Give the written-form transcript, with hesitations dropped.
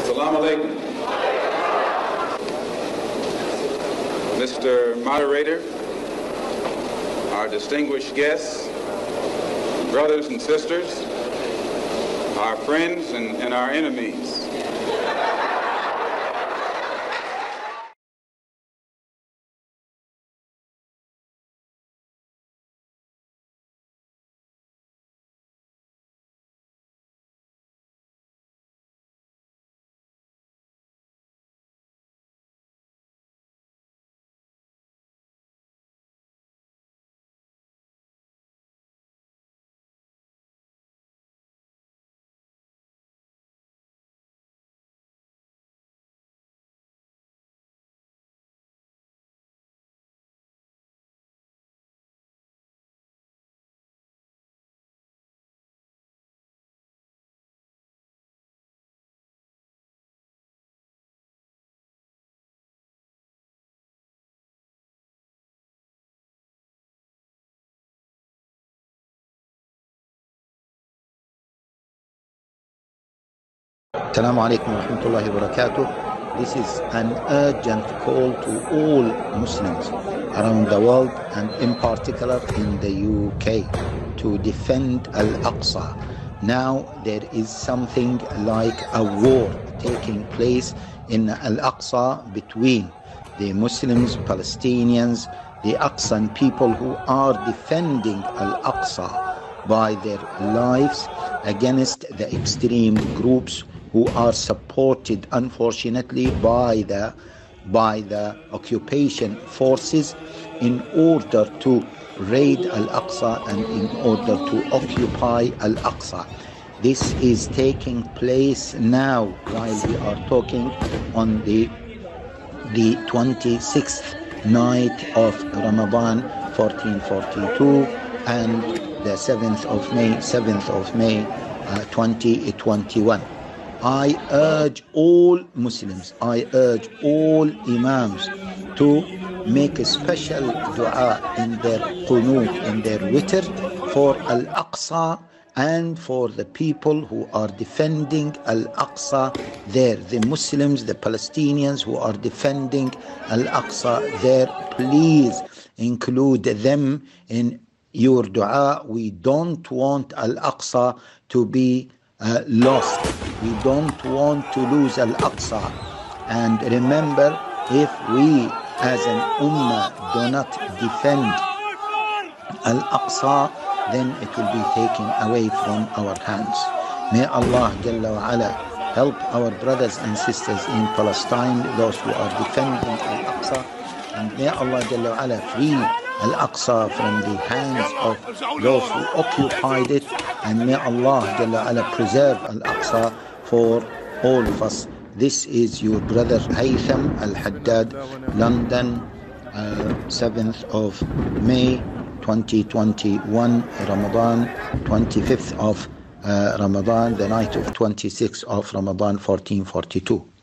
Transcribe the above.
Assalamu alaikum. Mr. Moderator, our distinguished guests, brothers and sisters, our friends and our enemies. Assalamu alaikum wa rahmatullahi wa barakatuh. This is an urgent call to all Muslims around the world and in particular in the UK to defend Al-Aqsa. Now there is something like a war taking place in Al-Aqsa between the Muslims, Palestinians, the Aqsan people who are defending Al-Aqsa by their lives against the extreme groups who are supported, unfortunately, by the occupation forces in order to raid Al-Aqsa and in order to occupy Al-Aqsa. This is taking place now while we are talking on the 26th night of Ramadan 1442 and the 7th of May 2021. I urge all Muslims, I urge all Imams to make a special dua in their qunut, in their witr for Al-Aqsa and for the people who are defending Al-Aqsa there, the Muslims, the Palestinians who are defending Al-Aqsa there. Please include them in your dua. We don't want Al-Aqsa to be lost. We don't want to lose Al-Aqsa. And remember, if we as an ummah do not defend Al-Aqsa, then it will be taken away from our hands. May Allah Jalla wa Ala help our brothers and sisters in Palestine, those who are defending Al-Aqsa, and may Allah Jalla wa Ala free Al-Aqsa from the hands of those who occupied it, and may Allah Jalla wa Ala preserve Al-Aqsa for all of us. This is your brother Haytham Al-Haddad, London, 7th of May 2021, Ramadan, 25th of Ramadan, the night of 26th of Ramadan 1442.